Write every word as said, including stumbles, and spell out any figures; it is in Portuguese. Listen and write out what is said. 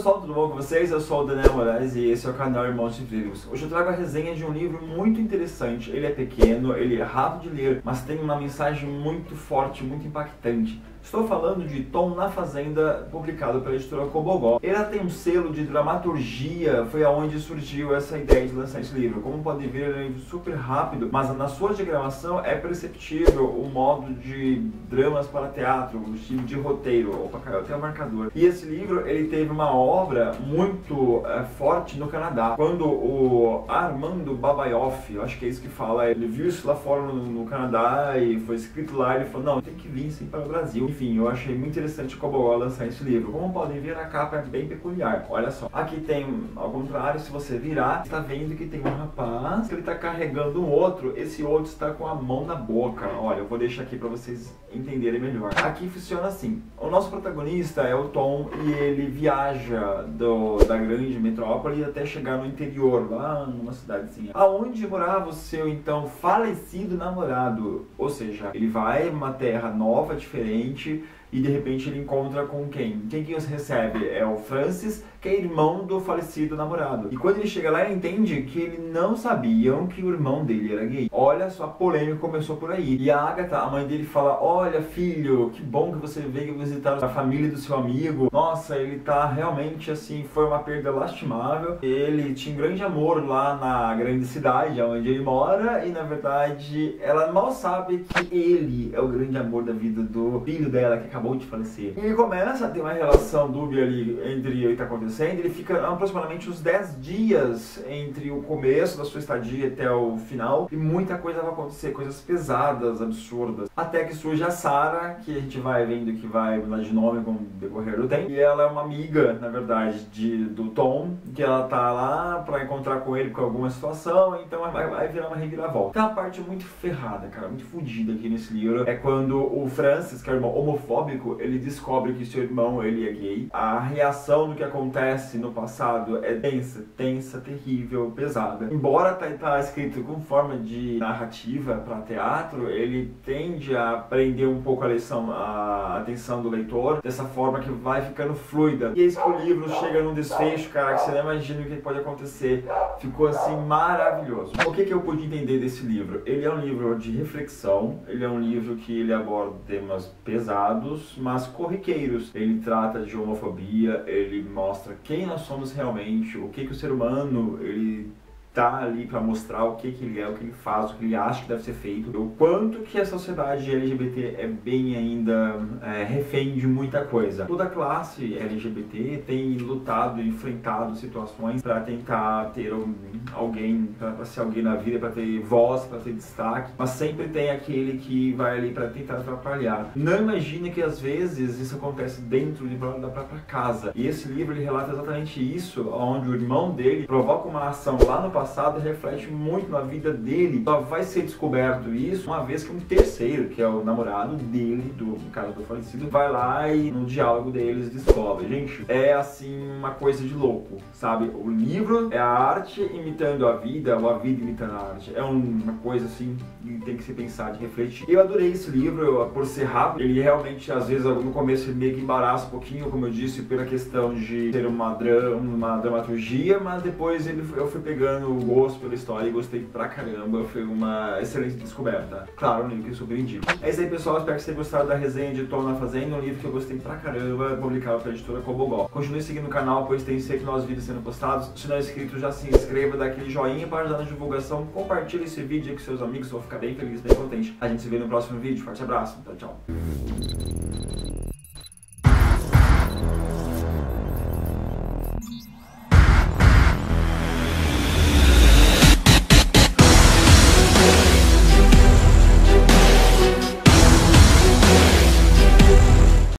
pessoal, tudo bom com vocês? Eu sou o Daniel Moraes e esse é o canal Irmãos de Livros. Hoje eu trago a resenha de um livro muito interessante. Ele é pequeno, ele é rápido de ler, mas tem uma mensagem muito forte, muito impactante. Estou falando de Tom na Fazenda, publicado pela editora Cobogó. Ela tem um selo de dramaturgia, foi aonde surgiu essa ideia de lançar esse livro. Como podem ver, ele é um livro super rápido, mas na sua diagramação é perceptível o modo de dramas para teatro, o estilo de roteiro. Opa, caiu até o marcador. E esse livro, ele teve uma obra muito é, forte no Canadá. Quando o Armando Babaioff, eu acho que é isso que fala, ele viu isso lá fora no, no Canadá e foi escrito lá, ele falou, não, tem que vir sim para o Brasil. Enfim, eu achei muito interessante o Cobogó lançar esse livro. Como podem ver, a capa é bem peculiar. Olha só, aqui tem, ao contrário, se você virar, está vendo que tem um rapaz que ele está carregando um outro. Esse outro está com a mão na boca. Olha, eu vou deixar aqui para vocês entenderem melhor. Aqui funciona assim. O nosso protagonista é o Tom e ele viaja do, da grande metrópole até chegar no interior, lá numa cidadezinha, aonde morava o seu, então, falecido namorado. Ou seja, ele vai em uma terra nova, diferente, e de repente ele encontra com quem? Quem que os recebe? É o Francis, que é irmão do falecido namorado. E quando ele chega lá, ele entende que eles não sabiam que o irmão dele era gay. Olha só, a polêmica começou por aí. E a Agatha, a mãe dele, fala, olha filho, que bom que você veio visitar a família do seu amigo. Nossa, ele tá realmente assim, foi uma perda lastimável. Ele tinha um grande amor lá na grande cidade, onde ele mora, e na verdade ela mal sabe que ele é o grande amor da vida do filho dela, que acabou de falecer. E ele começa a ter uma relação dúbia ali entre o que tá acontecendo. Ele fica aproximadamente uns dez dias entre o começo da sua estadia até o final, e muita coisa vai acontecer, coisas pesadas, absurdas, até que surge a Sarah, que a gente vai vendo que vai mudar de nome com o decorrer do tempo, e ela é uma amiga, na verdade, de, do Tom, que ela tá lá pra encontrar com ele com alguma situação, então vai, vai virar uma reviravolta. Tem uma parte muito ferrada, cara, muito fodida aqui nesse livro, é quando o Francis, que é o irmão homofóbico, ele descobre que seu irmão, ele é gay. A reação do que acontece no passado é tensa, tensa, terrível, pesada. Embora tá, tá escrito com forma de narrativa para teatro, ele tende a prender um pouco a lição, a atenção do leitor, dessa forma que vai ficando fluida. E eis que o livro chega num desfecho, cara, que você não imagina o que pode acontecer. Ficou assim maravilhoso. O que que eu pude entender desse livro? Ele é um livro de reflexão, ele é um livro que ele aborda temas pesados, mas corriqueiros. Ele trata de homofobia, ele mostra quem nós somos realmente, o que que o ser humano, ele tá ali para mostrar o que que ele é, o que ele faz, o que ele acha que deve ser feito, o quanto que a sociedade L G B T é bem ainda é, refém de muita coisa. Toda a classe L G B T tem lutado e enfrentado situações para tentar ter um, alguém, para ser alguém na vida, para ter voz, para ter destaque, mas sempre tem aquele que vai ali para tentar atrapalhar. Não imagine que às vezes isso acontece dentro de, da própria casa. E esse livro ele relata exatamente isso, onde o irmão dele provoca uma ação lá no passado, reflete muito na vida dele. Só vai ser descoberto isso uma vez que um terceiro, que é o namorado dele, do no caso do falecido, vai lá e no diálogo deles descobre. Gente, é assim uma coisa de louco, sabe? O livro é a arte imitando a vida, ou a vida imitando a arte. É uma coisa assim que tem que se pensar, de refletir. Eu adorei esse livro por ser rápido. Ele realmente, às vezes, no começo ele meio que embaraça um pouquinho, como eu disse, pela questão de ter uma, dra uma dramaturgia, mas depois ele, eu fui pegando o gosto pela história e gostei pra caramba. Foi uma excelente descoberta. Claro, um livro que eu super indico. É isso aí, pessoal. Espero que vocês tenham gostado da resenha de Tom na Fazenda, um livro que eu gostei pra caramba, publicado pela editora Cobogó. Continue seguindo o canal, pois tem sempre novos vídeos sendo postados. Se não é inscrito, já se inscreva, dá aquele joinha para ajudar na divulgação. Compartilhe esse vídeo aí com seus amigos, eu vou ficar bem feliz, bem contente. A gente se vê no próximo vídeo. Forte abraço. Tchau, tchau.